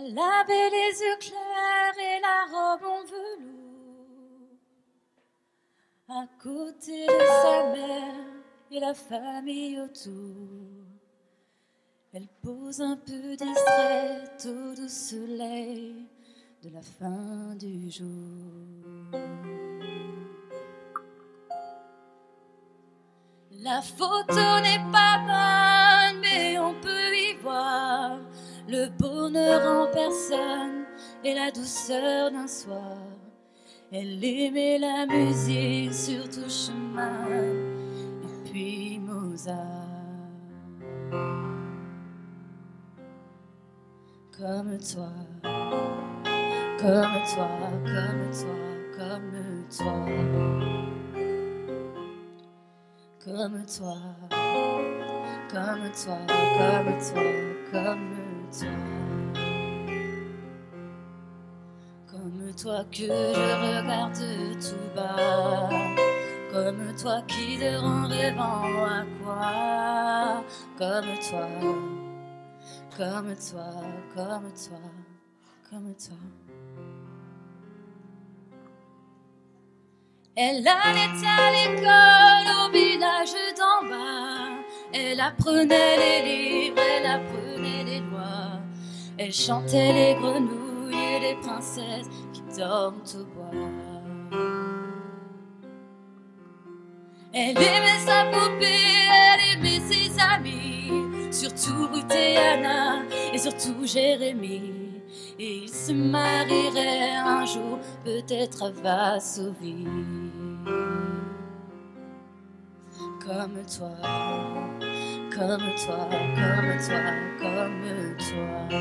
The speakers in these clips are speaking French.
Elle avait les yeux clairs et la robe en velours. À côté de sa mère et la famille autour, elle pose un peu distraite au doux soleil de la fin du jour. La photo n'est pas bonne, mais on peut y voir le bonheur en personne et la douceur d'un soir. Elle aimait la musique sur tout chemin, et puis Mozart. Comme toi, comme toi, comme toi, comme toi. Comme toi, comme toi, comme toi, comme toi. Comme toi que je regarde tout bas. Comme toi qui dort en rêvant à quoi. Comme toi, comme toi, comme toi, comme toi. Elle allait à l'école au village d'en bas. Elle apprenait les livres, elle apprenait les lois. Elle chantait les grenouilles et les princesses qui dorment au bois. Elle aimait sa poupée, elle aimait ses amis, surtout Ruth et Anna et surtout Jérémie. Et ils se marieraient un jour, peut-être à Varsovie. Comme toi, comme toi, comme toi, comme toi.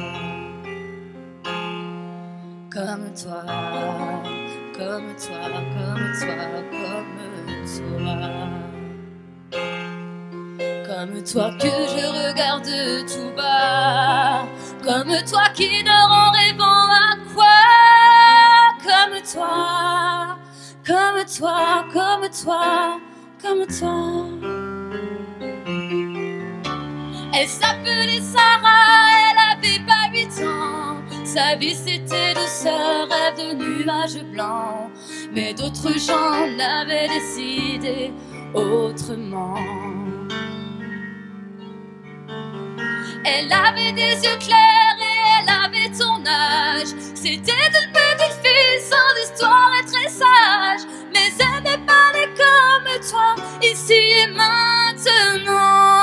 Comme toi, comme toi, comme toi, comme toi. Comme toi que je regarde tout bas. Comme toi qui dort en rêvant à quoi. Comme toi, comme toi, comme toi, comme toi. Elle s'appelait Sarah, elle avait pas 8 ans. Sa vie c'était douceur, rêve de nuages blancs. Mais d'autres gens l'avaient décidé autrement. Elle avait des yeux clairs et elle avait ton âge. C'était une petite fille sans histoire et très sage. Mais elle n'est pas née comme toi, ici et maintenant.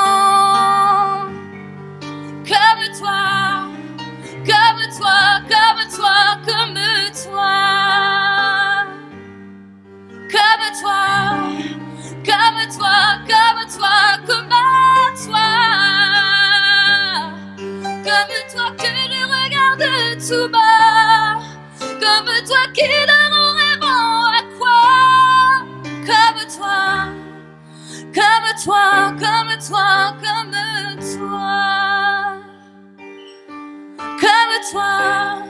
Comme toi, comme toi, comme toi, comme toi. Comme toi, comme toi, comme toi, comme toi. Comme toi que je regarde tout bas. Comme toi qui dort en rêvant à quoi. Comme toi, comme toi, comme toi, comme toi. Comme toi.